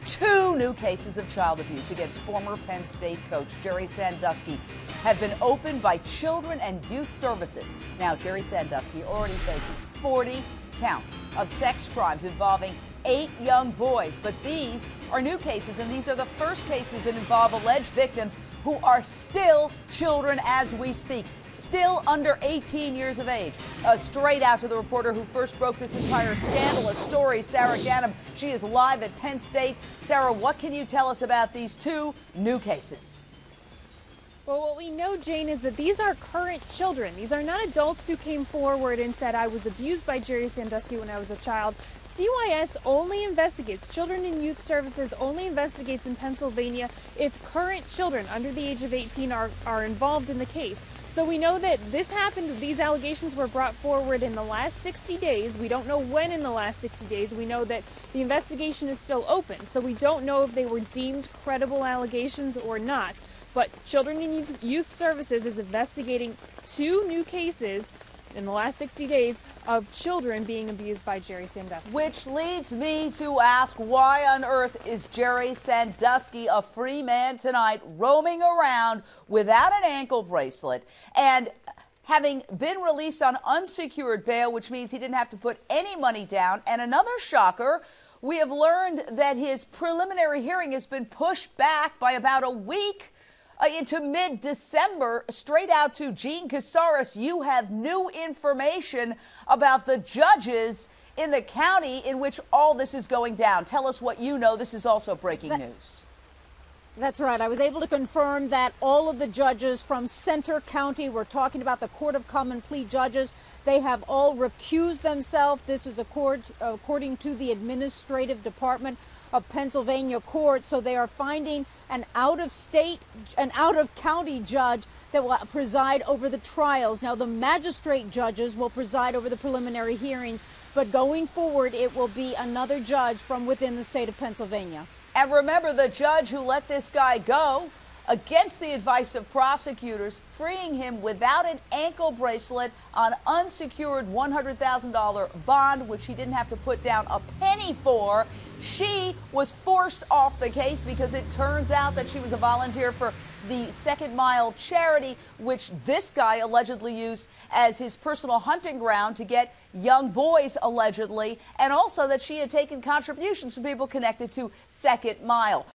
Two new cases of child abuse against former Penn State coach Jerry Sandusky have been opened by Children and Youth Services. Now, Jerry Sandusky already faces 40 counts of sex crimes involving 8 young boys. But these are new cases, and these are the first cases that involve alleged victims who are still children as we speak, still under 18 years of age. Straight out to the reporter who first broke this entire scandalous story, Sarah Ganim. She is live at Penn State. Sarah, what can you tell us about these two new cases? Well, what we know, Jane, is that these are current children. These are not adults who came forward and said, I was abused by Jerry Sandusky when I was a child. CYS only investigates, Children and Youth Services only investigates in Pennsylvania if current children under the age of 18 are involved in the case. So we know that this happened, these allegations were brought forward in the last 60 days. We don't know when in the last 60 days. We know that the investigation is still open. So we don't know if they were deemed credible allegations or not. But Children and Youth Services is investigating 2 new cases in the last 60 days of children being abused by Jerry Sandusky. Which leads me to ask, why on earth is Jerry Sandusky a free man tonight, roaming around without an ankle bracelet and having been released on unsecured bail, which means he didn't have to put any money down? And another shocker, we have learned that his preliminary hearing has been pushed back by about a week into mid-December. Straight out to Gene Casares, you have new information about the judges in the county in which all this is going down. Tell us what you know. This is also breaking news. That's right. I was able to confirm that all of the judges from Center County, we're talking about the Court of Common Pleas judges, they have all recused themselves. This is according to the Administrative Department of Pennsylvania Court. So they are finding an out-of-county judge that will preside over the trials. Now, the magistrate judges will preside over the preliminary hearings, but going forward, it will be another judge from within the state of Pennsylvania. And remember, the judge who let this guy go, against the advice of prosecutors, freeing him without an ankle bracelet on unsecured $100,000 bond, which he didn't have to put down a penny for. She was forced off the case because it turns out that she was a volunteer for the Second Mile charity, which this guy allegedly used as his personal hunting ground to get young boys, allegedly, and also that she had taken contributions from people connected to Second Mile.